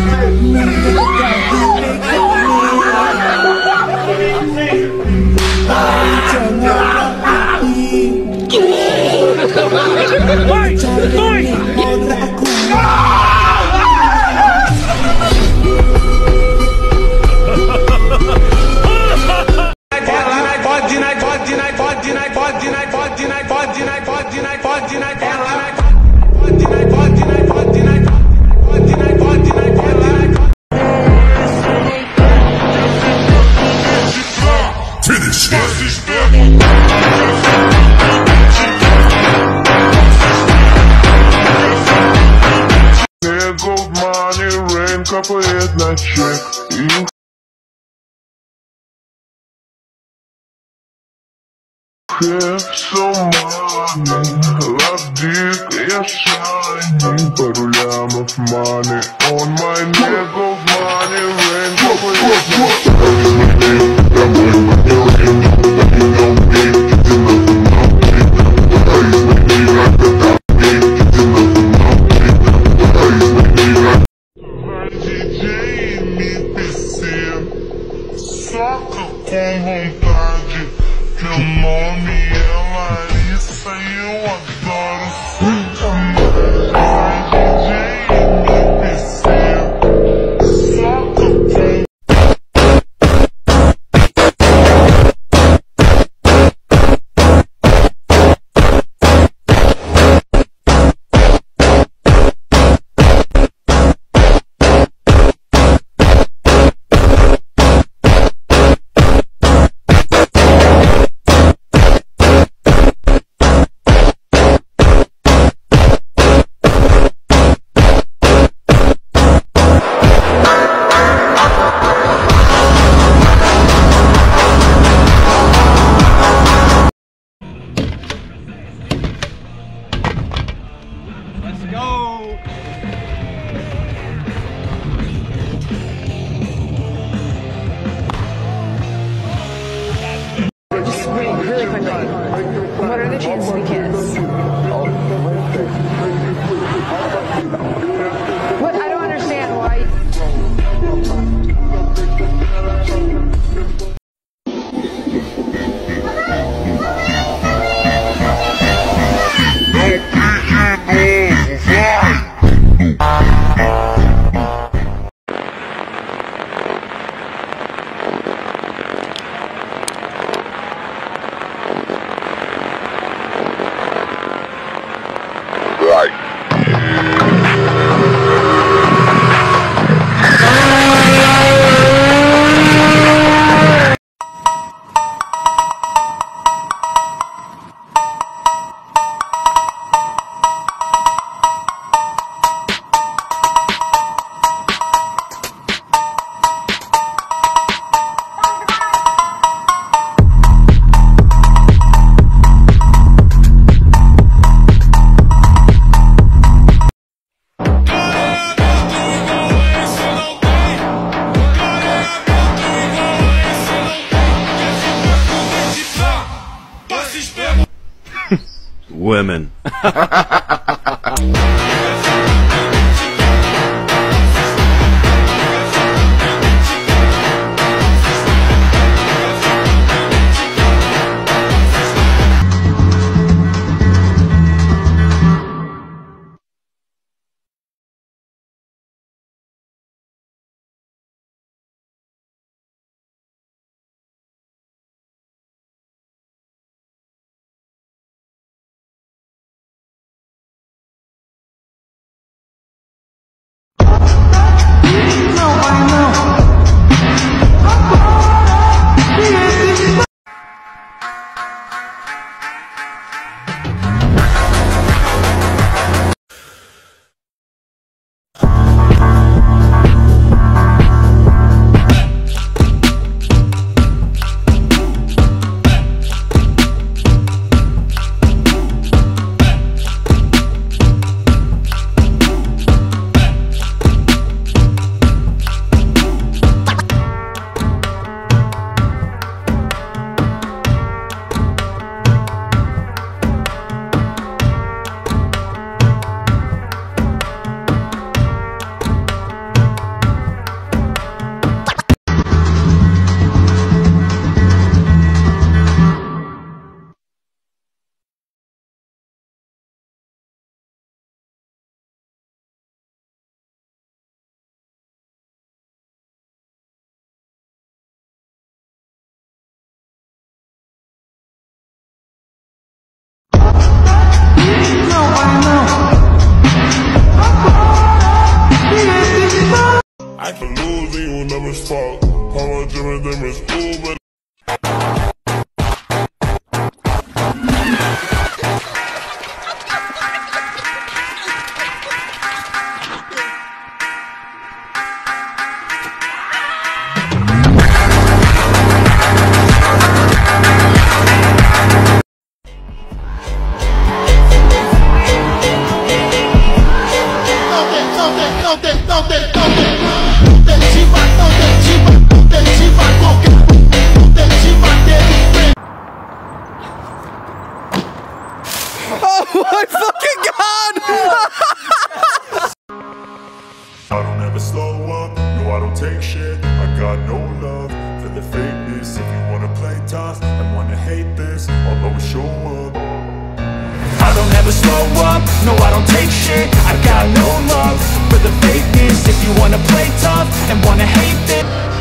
Капает на чек и have some money, love dick, я shining. Пару лямов money on my neck of money, rain капает на чек. Домой поднялся, Soca com vontade, meu nome é Larissa e eu adoro sacanagem. Vai DJ MPC, soca com What are the chances we kiss? What? I don't understand why. Women. I can lose and you never fall. How much of them is Uber? Oh my fucking god! I don't ever slow up, no I don't take shit. I got no love for the fakeness. If you wanna play tough and wanna hate this, I'll always show up. I don't ever slow up, no I don't take shit. I got no love for the fakeness. If you wanna play tough and wanna hate this.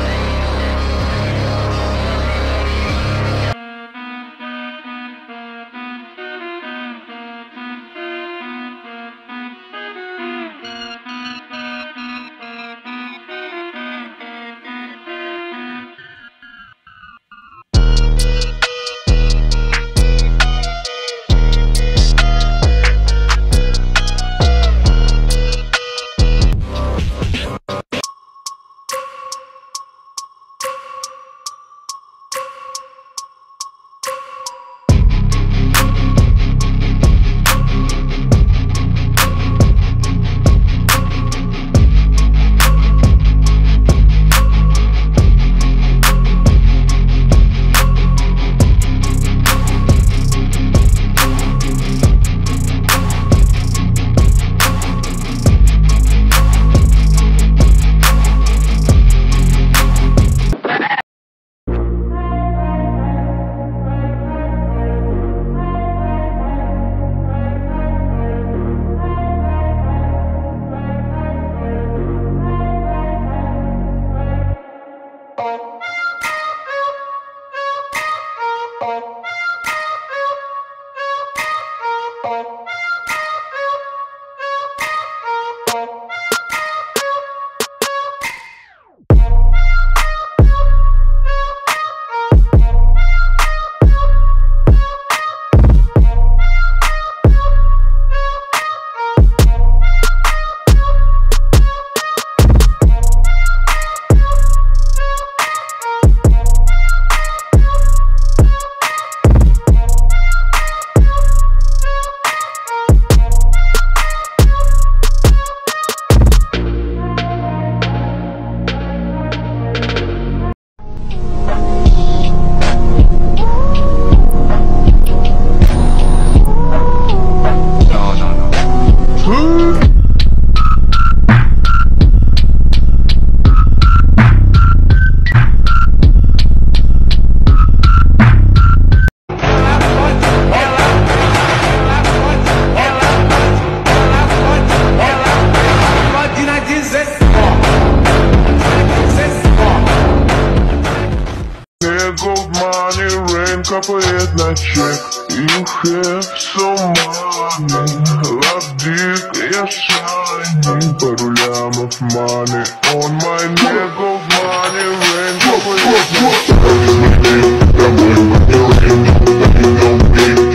Капает на чек. You have some money. Love dick, я shining. Пару лямов money. On my neck gold money. Rain капает на чек.